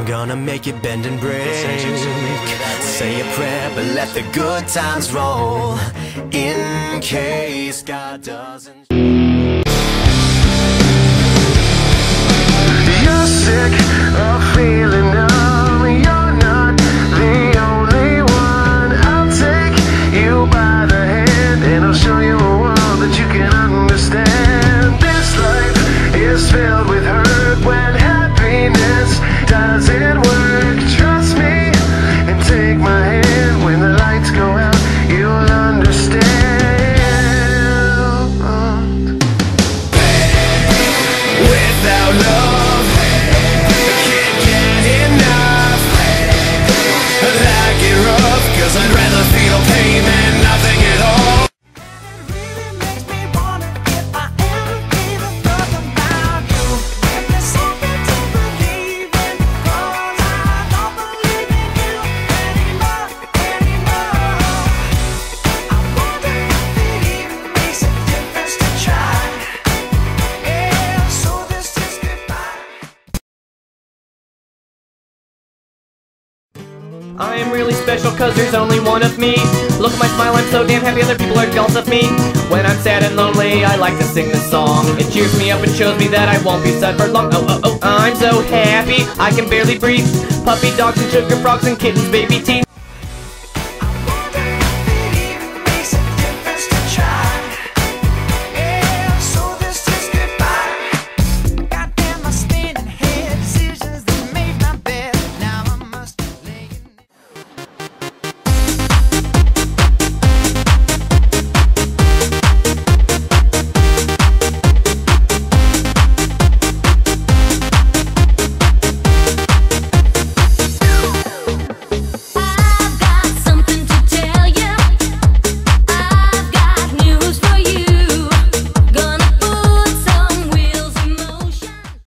I'm gonna make it bend and break. Say a prayer, but let the good times roll, in case God doesn't. You're sick of feeling numb. You're not the only one. I'll take you by the hand and I'll show you a world that you can understand. This life is filled with hurt when happiness doesn't work. Trust me and take my hand. When the lights go out, you'll understand. Without love, can't get enough. I get rough, 'cause I'd rather feel pain than nothing at all. It really makes me wonder if I ever gave a fuck about you. If there's something to believe in, 'cause I don't believe in you anymore. I wonder if it even makes a difference to try. Yeah, so this is goodbye. I am really special cause there's only one of me. Look at my smile, I'm so damn happy other people are jealous of me. When I'm sad and lonely, I like to sing this song. It cheers me up and shows me that I won't be sad for long. Oh, oh, oh, I'm so happy, I can barely breathe. Puppy dogs and sugar frogs and kittens, baby teeth.